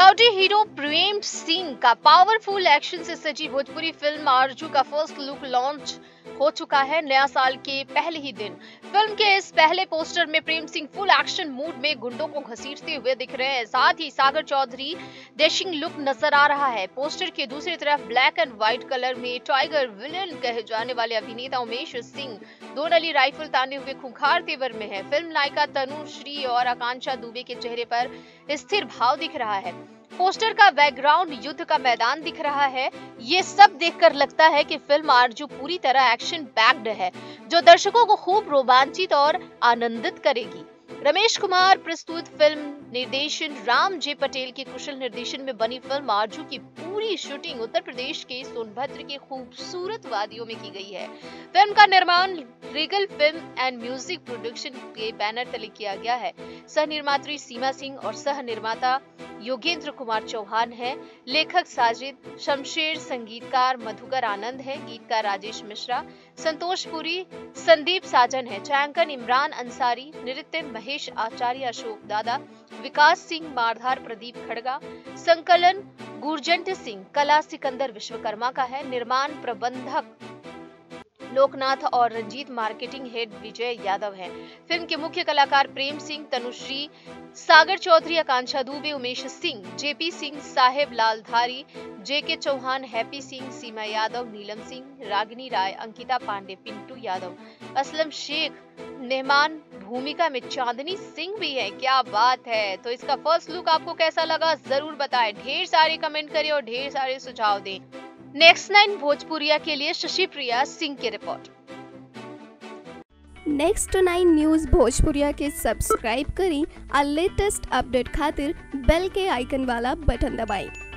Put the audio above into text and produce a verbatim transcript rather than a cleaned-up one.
Rowdy hero Prem Singh का powerful action से सजी भोजपुरी फिल्म आरजू का फर्स्ट लुक लॉन्च हो चुका है नया साल के पहले ही दिन। फिल्म के इस पहले पोस्टर में Prem Singh full action mood में गुंडों को घसीटते हुए दिख रहे हैं। साथ ही सागर चौधरी डैशिंग लुक नजर आ रहा है। पोस्टर के दूसरी तरफ ब्लैक एंड व्हाइट कलर में टाइगर विलन कहे जाने वाले अभिनेता उमेश सिंह दो नली राइफल ताने हुए खूंखार तेवर में है। फिल्म नायिका तनुश्री और आकांक्षा दुबे के चेहरे पर स्थिर भाव दिख रहा है। पोस्टर का बैकग्राउंड युद्ध का मैदान दिख रहा है। ये सब देखकर लगता है कि फिल्म आरजू पूरी तरह एक्शन पैक्ड है, जो दर्शकों को खूब रोमांचित और आनंदित करेगी। रमेश कुमार प्रस्तुत फिल्म निर्देशन राम जे पटेल के कुशल निर्देशन में बनी फिल्म आरजू की पूरी शूटिंग उत्तर प्रदेश के सोनभद्र के खूबसूरत वादियों में की गई है। फिल्म का निर्माण Regal film and music production के बैनर तले किया गया है। सह निर्मात्री सीमा सिंह और सह निर्माता योगेंद्र कुमार चौहान है। लेखक साजिद शमशेर, संगीतकार मधुकर आनंद है, गीतकार राजेश मिश्रा, संतोष पुरी, संदीप साजन है, छायांकन इमरान अंसारी, नृत्य महेश आचार्य, अशोक दादा, विकास सिंह मारधार, प्रदीप खड़गा, संकलन गुरजंट सिंह, कला सिकंदर विश्वकर्मा का है। निर्माण प्रबंधक लोकनाथ और रंजीत मार्केटिंग हेड विजय यादव हैं। फिल्म के मुख्य कलाकार Prem Singh, Tanushree, Sagar Chaudhary, Akanksha Dubey, Umesh Singh, JP Singh, Saheb Laldhari, JK Chauhan, Happy Singh, Seema Yadav, Neelam Singh, Ragini Rai, Ankita Pandey, Pintu Yadav, Aslam Shaikh, मेहमान भूमिका में चांदनी सिंह भी है। क्या बात है। तो इसका फर्स्ट लुक आपको कैसा लगा जरूर बताएं। ढेर सारे कमेंट करें और ढेर सारे सुझाव दें। नेक्स्ट नाइन भोजपुरिया के लिए शशि प्रिया सिंह की report. Next nine news Bhojpuriya के सब्सक्राइब करी और लेटेस्ट अपडेट खातिर बेल के आइकन वाला बटन दबाएं।